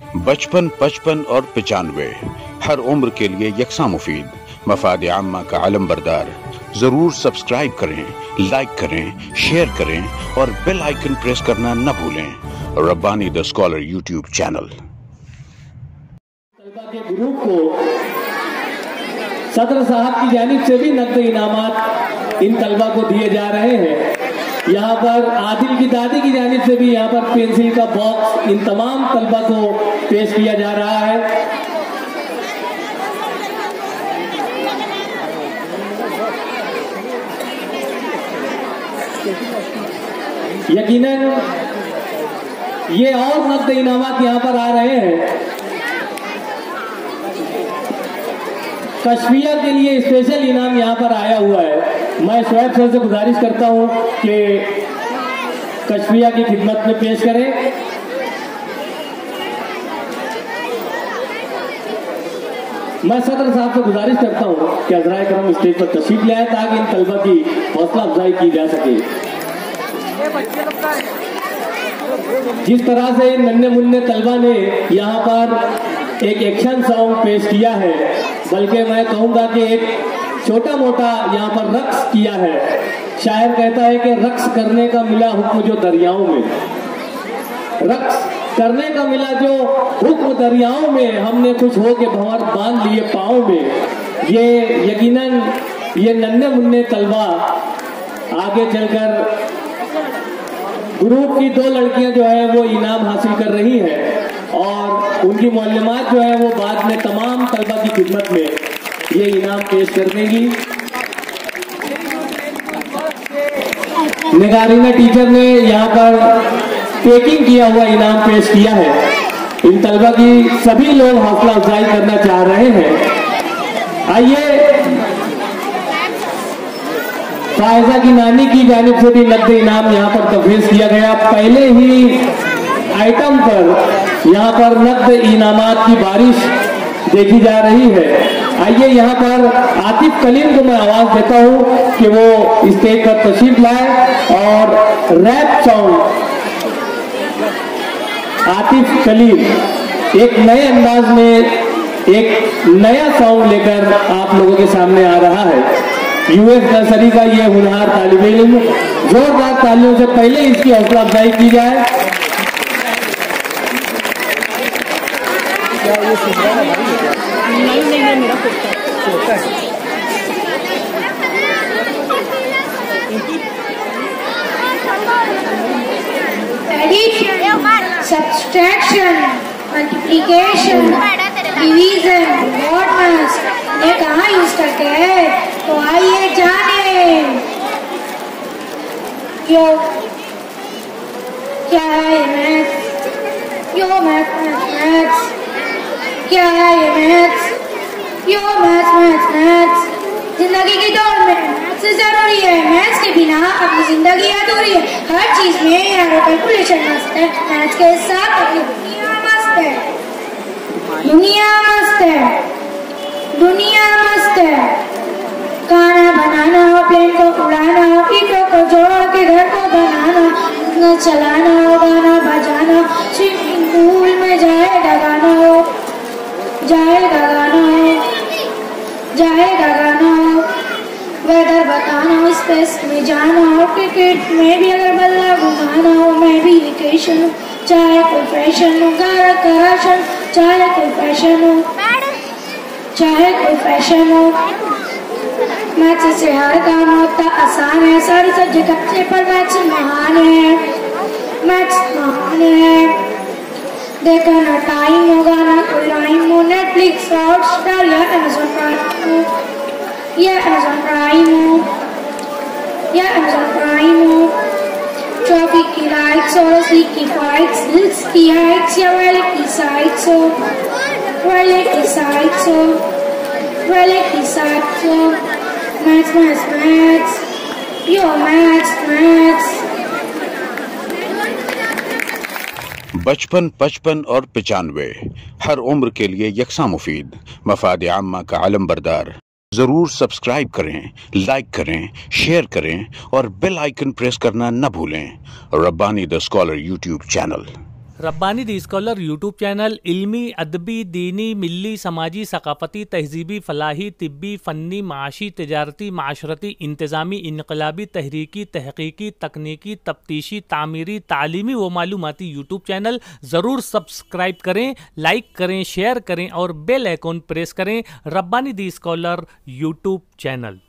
बचपन, 55 और 95 हर उम्र के लिए यकसा मुफीद, मफाद आम्मा का आलम बरदार। जरूर सब्सक्राइब करें, लाइक करें, शेयर करें और बेल आइकन प्रेस करना न भूलें। Rabbani the scholar YouTube channel. तलबा के ग्रुप को सदर साहब की जानिब से भी नकद इनामात इन तलबा को दिए जा रहे हैं। यहाँ पर आदिल की दादी की जानिब से भी यहाँ पर पेंसिल का बॉक्स इन तमाम तलबा को पेश किया जा रहा है। यकीनन ये और नकद इनामात यहाँ पर आ रहे हैं। कश्फिया के लिए स्पेशल इनाम यहाँ पर आया हुआ है। मैं शोएब सर से गुजारिश करता हूँ कि कश्फिया की खिदमत में पेश करें। मैं सदर साहब से गुजारिश करता हूँ कि हज़राए करम स्टेज पर तशरीफ ले आए ताकि इन तलबा की हौसला अफजाई की जा सके। जिस तरह से इन नन्हे मुन्ने तलबा ने यहाँ पर एक एक्शन सॉन्ग पेश किया है, बल्कि मैं कहूँगा कि एक छोटा मोटा यहाँ पर रक्स किया है। शायर कहता है कि रक्स करने का मिला हुक्म जो दरियाओं में, रक्स करने का मिला जो हुक्म दरियाओं में, हमने कुछ हो के भंवर बांध लिए पाँव में। ये यकीनन ये नन्हे मुन्ने तलबा आगे चलकर ग्रुप की 2 लड़कियां जो है वो इनाम हासिल कर रही हैं और उनकी मौलमात जो है वो बाद में तमाम तलबा की खिदमत में ये इनाम पेश कर देंगी। निगारीना टीचर ने यहाँ पर पैकिंग किया हुआ इनाम पेश किया है। इन तलबा की सभी लोग हौसला अफजाई करना चाह रहे हैं। आइए फायजा की नानी की जानिब से भी नकद इनाम यहाँ पर तफवीज़ किया गया। पहले ही आइटम पर यहाँ पर नकद इनामात की बारिश देखी जा रही है। आइए यहाँ पर आतिफ कलीम को मैं आवाज देता हूँ कि वो स्टेज पर तशरीफ लाए और रैप सॉन्ग आतिफ कलीम एक नए अंदाज में एक नया सॉन्ग लेकर आप लोगों के सामने आ रहा है। यूएस नर्सरी का ये होनहार तालिब इल्म, जोरदार तालियों से पहले इसकी हौसला अफजाई की जाए। नहीं मेरा कुत्ता है। Addition, subtraction, multiplication, division, modulus ये कहाँ यूज करते हैं, तो आइए जाने। यो क्या है ये मैथ्स, यो मैथ्स क्या है ये मैथ्स, यो मैथ्स जिंदगी की दौड़ में मैथ्स जरूरी है। मैथ्स के बिना अपनी जिंदगी अधूरी है। हर चीज में कैलकुलेशन मस्त है, मैथ्स के साथ अपनी दुनिया मस्त है। दुनिया मस्त है। खाना बनाना हो, प्लेन को उड़ाना हो, ईंटों को जोड़ के घर को बनाना, चलाना हो, गाना बजाना, स्विमिंग पूल में जाए डगाना हो, वेदर बताना हो, स्पेस में जाना हो, क्रिकेट में भी अगर बल्ला घुमाना हो, मैं भी वेकेशन हूँ, चाहे कोई फैशन हो, कराशन, चाहे कोई फैशन हो, मैथ्स से हर काम होता आसान है। सारे सब्जेक्ट अच्छे पर मैथ्स महान है। देखा ना टाइम होगा ना कोई राइम हो, नेटफ्लिक्स, हॉटस्टार या अमेज़न प्राइम हो, ट्रैफिक की लाइट्स और स्लीप की फाइट्स, हिल्स की हाइट्स या वैली की साइट्स हो, मैथ्स, यो मैथ्स। बचपन, 55 और 95 हर उम्र के लिए यकसा मुफीद, मफाद आम्मा का आलम बरदार। जरूर सब्सक्राइब करें, लाइक करें, शेयर करें और बेल आइकन प्रेस करना न भूलें। Rabbani the scholar YouTube channel. Rabbani the scholar YouTube channel इल्मी, अदबी, दीनी, मिली, समाजी, सकाफती, तहजीबी, फलाही, तिब्बी, फ़न्नी, माशी, तिजारती, माशरती, इंतज़ामी, इनकलाबी, तहरीकी, तहकीकी, तकनीकी, तफ्तीशी, तामीरी, तालीमी व मालूमाती यूट्यूब चैनल। ज़रूर सब्सक्राइब करें, लाइक करें, शेयर करें और बेल आइकॉन प्रेस करें। Rabbani the scholar YouTube channel.